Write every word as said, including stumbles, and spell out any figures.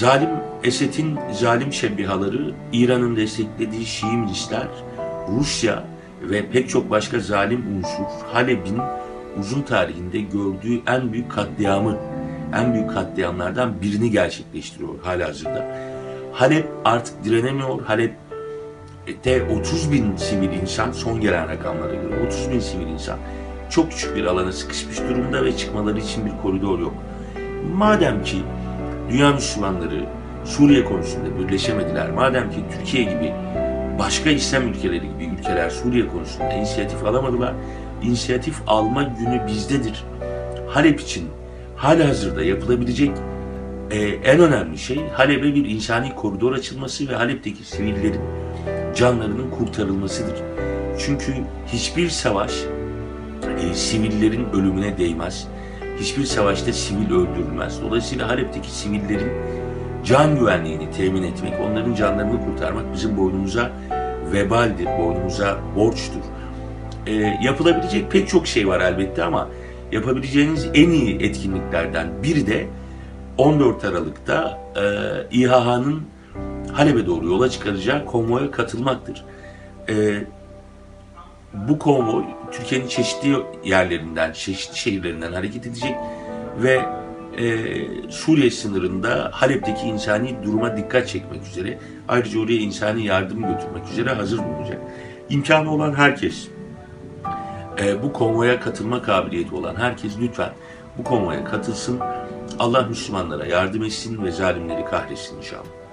Zalim Esed'in zalim şebihaları, İran'ın desteklediği Şii milisler, Rusya ve pek çok başka zalim unsur Halep'in uzun tarihinde gördüğü en büyük katliamı, en büyük katliamlardan birini gerçekleştiriyor halihazırda. Halep artık direnemiyor. Halep'te otuz bin sivil insan, son gelen rakamlara göre otuz bin sivil insan çok küçük bir alana sıkışmış durumda ve çıkmaları için bir koridor yok. Madem ki dünya Müslümanları Suriye konusunda birleşemediler, madem ki Türkiye gibi başka İslam ülkeleri gibi ülkeler Suriye konusunda inisiyatif alamadılar, inisiyatif alma günü bizdedir. Halep için halihazırda yapılabilecek e, en önemli şey Halep'e bir insani koridor açılması ve Halep'teki sivillerin canlarının kurtarılmasıdır. Çünkü hiçbir savaş e, sivillerin ölümüne değmez. Hiçbir savaşta sivil öldürülmez. Dolayısıyla Halep'teki sivillerin can güvenliğini temin etmek, onların canlarını kurtarmak bizim boynumuza vebaldir, boynumuza borçtur. E, yapılabilecek pek çok şey var elbette ama yapabileceğiniz en iyi etkinliklerden biri de on dört Aralık'ta e, İHA'nın Halep'e doğru yola çıkaracağı konvoya katılmaktır. E, bu konvoy Türkiye'nin çeşitli yerlerinden, çeşitli şehirlerinden hareket edecek ve e, Suriye sınırında Halep'teki insani duruma dikkat çekmek üzere, ayrıca oraya insani yardım götürmek üzere hazır bulunacak. İmkanı olan herkes, e, bu konvoya katılma kabiliyeti olan herkes lütfen bu konvoya katılsın. Allah Müslümanlara yardım etsin ve zalimleri kahretsin inşallah.